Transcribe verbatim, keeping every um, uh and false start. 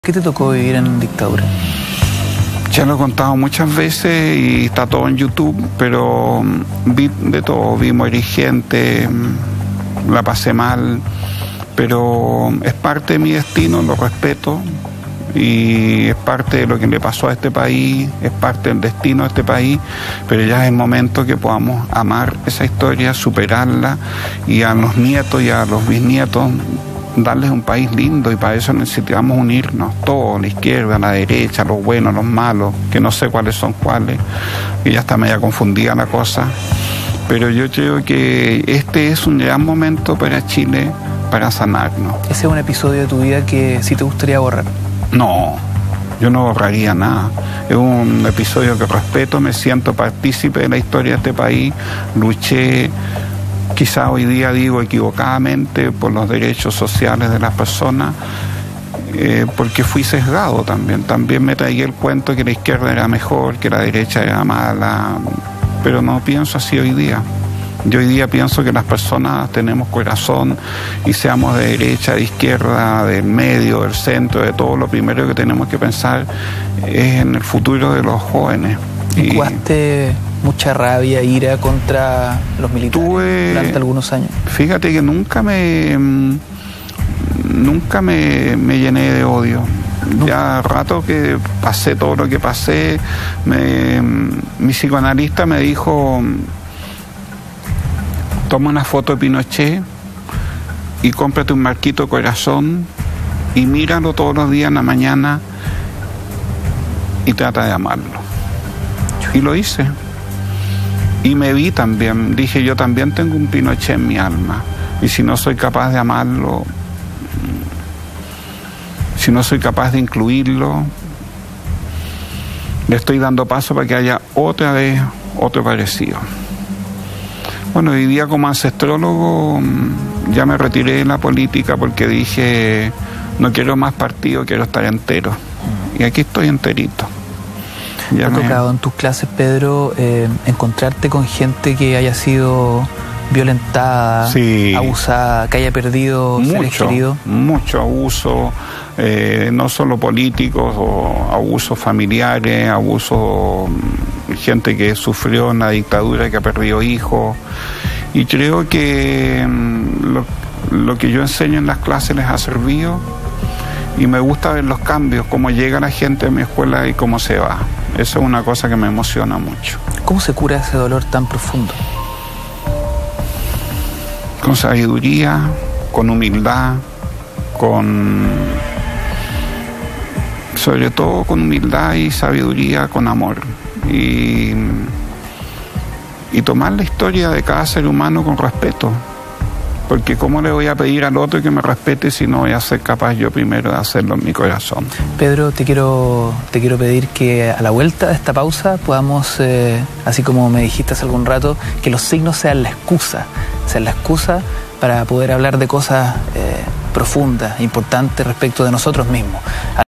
¿Qué te tocó vivir en dictadura? Ya lo he contado muchas veces y está todo en YouTube, pero vi de todo, vi morir gente, la pasé mal, pero es parte de mi destino, lo respeto y es parte de lo que le pasó a este país, es parte del destino de este país, pero ya es el momento que podamos amar esa historia, superarla y a los nietos y a los bisnietos darles un país lindo, y para eso necesitamos unirnos todos, la izquierda, la derecha, los buenos, los malos, que no sé cuáles son cuáles, y ya está media confundida la cosa, pero yo creo que este es un gran momento para Chile, para sanarnos. ¿Ese es un episodio de tu vida que sí te gustaría borrar? No, yo no borraría nada. Es un episodio que respeto, me siento partícipe de la historia de este país, luché, quizá hoy día digo equivocadamente, por los derechos sociales de las personas, eh, porque fui sesgado también. También me traía el cuento que la izquierda era mejor, que la derecha era mala, pero no pienso así hoy día. Yo hoy día pienso que las personas tenemos corazón y seamos de derecha, de izquierda, del medio, del centro, de todo, lo primero que tenemos que pensar es en el futuro de los jóvenes. ¿Jugaste mucha rabia, ira contra los militares tuve, durante algunos años? Fíjate que nunca me nunca me, me llené de odio. ¿No? Ya rato que pasé todo lo que pasé, me, mi psicoanalista me dijo: toma una foto de Pinochet y cómprate un marquito corazón y míralo todos los días en la mañana y trata de amarlo. Y lo hice. Y me vi también, dije, yo también tengo un Pinochet en mi alma, y si no soy capaz de amarlo, si no soy capaz de incluirlo, le estoy dando paso para que haya otra vez otro parecido. Bueno, hoy día como ancestrólogo ya me retiré de la política porque dije, no quiero más partido, quiero estar entero, y aquí estoy enterito. ¿Te ha tocado en tus clases, Pedro, eh, encontrarte con gente que haya sido violentada, sí, abusada, que haya perdido seres queridos? Mucho abuso, eh, no solo políticos, o abusos familiares, abusos, gente que sufrió en la dictadura, que ha perdido hijos, y creo que lo, lo que yo enseño en las clases les ha servido, y me gusta ver los cambios, cómo llega la gente a mi escuela y cómo se va. Eso es una cosa que me emociona mucho. ¿Cómo se cura ese dolor tan profundo? Con sabiduría, con humildad, con... sobre todo con humildad y sabiduría, con amor. Y, y tomar la historia de cada ser humano con respeto. Porque ¿cómo le voy a pedir al otro que me respete si no voy a ser capaz yo primero de hacerlo en mi corazón? Pedro, te quiero, te quiero pedir que a la vuelta de esta pausa podamos, eh, así como me dijiste hace algún rato, que los signos sean la excusa, sean la excusa para poder hablar de cosas eh, profundas, importantes respecto de nosotros mismos.